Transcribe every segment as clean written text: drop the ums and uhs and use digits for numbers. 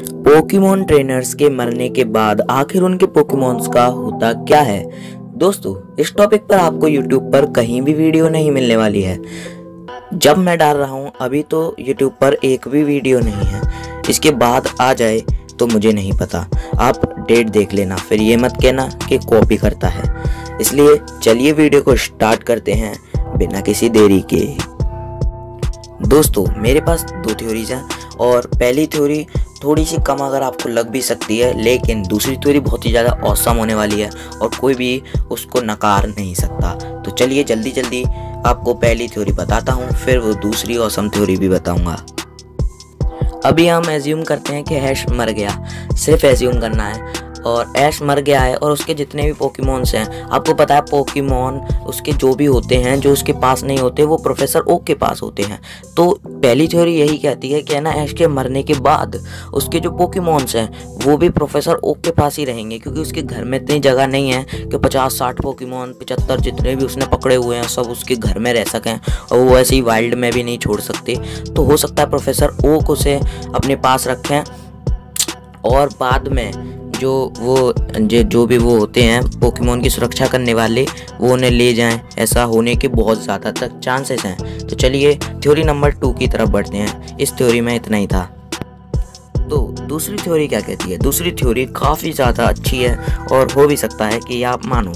Pokemon trainers के मरने के बाद आखिर उनके पोकेमॉन्स का होता क्या है। दोस्तों, इस टॉपिक पर आपको YouTube पर कहीं भी वीडियो नहीं मिलने वाली है। जब मैं डाल रहा हूँ अभी तो YouTube पर एक भी वीडियो नहीं है। इसके बाद आ जाए तो मुझे नहीं पता। आप डेट देख लेना, फिर ये मत कहना कि कॉपी करता है। इसलिए चलिए वीडियो को स्टार्ट करते हैं बिना किसी देरी के। दोस्तों, मेरे पास दो थ्योरीज हैं और पहली थ्योरी थोड़ी सी कम अगर आपको लग भी सकती है, लेकिन दूसरी थ्योरी बहुत ही ज़्यादा औसम होने वाली है और कोई भी उसको नकार नहीं सकता। तो चलिए जल्दी जल्दी आपको पहली थ्योरी बताता हूँ, फिर वो दूसरी औसम थ्योरी भी बताऊँगा। अभी हम एज्यूम करते हैं कि ऐश मर गया, सिर्फ एज्यूम करना है। और ऐश मर गया है और उसके जितने भी पोकेमॉन्स हैं, आपको पता है पोकेमॉन उसके जो भी होते हैं, जो उसके पास नहीं होते वो प्रोफेसर ओक के पास होते हैं। तो पहली थ्योरी यही कहती है कि ना ऐश के मरने के बाद उसके जो पोकेमॉन्स हैं वो भी प्रोफेसर ओक के पास ही रहेंगे, क्योंकि उसके घर में इतनी जगह नहीं है कि 50-60 पोकेमॉन 75 जितने भी उसने पकड़े हुए हैं सब उसके घर में रह सकें, और वो ऐसे ही वाइल्ड में भी नहीं छोड़ सकते। तो हो सकता है प्रोफेसर ओक उसे अपने पास रखें और बाद में जो भी वो होते हैं पोकेमॉन की सुरक्षा करने वाले, वो उन्हें ले जाएं। ऐसा होने के बहुत ज़्यादा तक चांसेस हैं। तो चलिए थ्योरी नंबर 2 की तरफ बढ़ते हैं। इस थ्योरी में इतना ही था। तो दूसरी थ्योरी क्या कहती है? दूसरी थ्योरी काफ़ी ज़्यादा अच्छी है और हो भी सकता है कि आप मानो।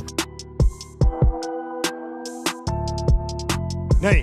नहीं।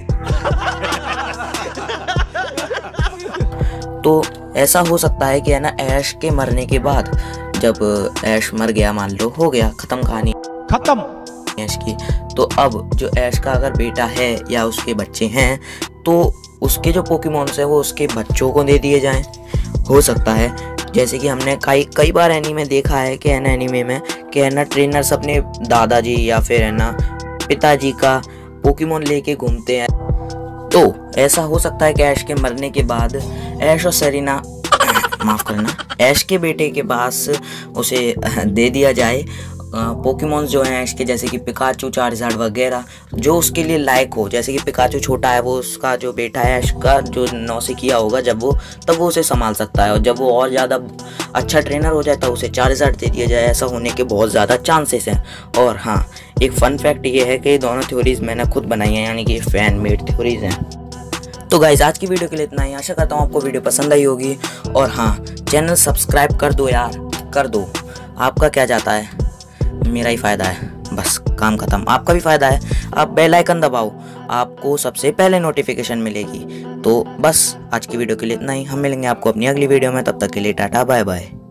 तो ऐसा हो सकता है कि ना ऐश के मरने के बाद, जब ऐश मर गया, मान लो हो गया, खत्म कहानी, खत्म ऐश की, तो अब जो ऐश का अगर बेटा है या उसके बच्चे हैं तो उसके जो पोकेमॉन्स हैं वो उसके बच्चों को दे दिए जाएं। हो सकता है, जैसे कि हमने कई बार एनीमे देखा है कि एनीमे में कि ट्रेनर्स अपने दादाजी या फिर पिताजी का पोकेमॉन लेके घूमते हैं। तो ऐसा हो सकता है कि ऐश के मरने के बाद ऐश और सेरेना माफ़ करना, ऐश के बेटे के पास उसे दे दिया जाए पोकेमॉन्स जो हैं ऐश के, जैसे कि पिकाचू, चार्जर्ड वगैरह, जो उसके लिए लायक हो। जैसे कि पिकाचू छोटा है, वो उसका जो बेटा है ऐश का जो नौसिखिया होगा तब वो उसे संभाल सकता है, और जब वो और ज़्यादा अच्छा ट्रेनर हो जाए तब उसे चार्जर्ड दे दिया जाए। ऐसा होने के बहुत ज़्यादा चांसेस हैं। और हाँ, एक फ़न फैक्ट ये है कि दोनों थ्योरीज़ मैंने खुद बनाई हैं, यानी कि फैन मेड थ्योरीज़ हैं। तो गाइस, आज की वीडियो के लिए इतना ही। आशा करता हूँ आपको वीडियो पसंद आई होगी। और हाँ, चैनल सब्सक्राइब कर दो यार, कर दो। आपका क्या जाता है, मेरा ही फ़ायदा है, बस काम खत्म। आपका भी फ़ायदा है, आप बेल आइकन दबाओ, आपको सबसे पहले नोटिफिकेशन मिलेगी। तो बस आज की वीडियो के लिए इतना ही। हम मिलेंगे आपको अपनी अगली वीडियो में, तब तक के लिए टाटा बाय बाय।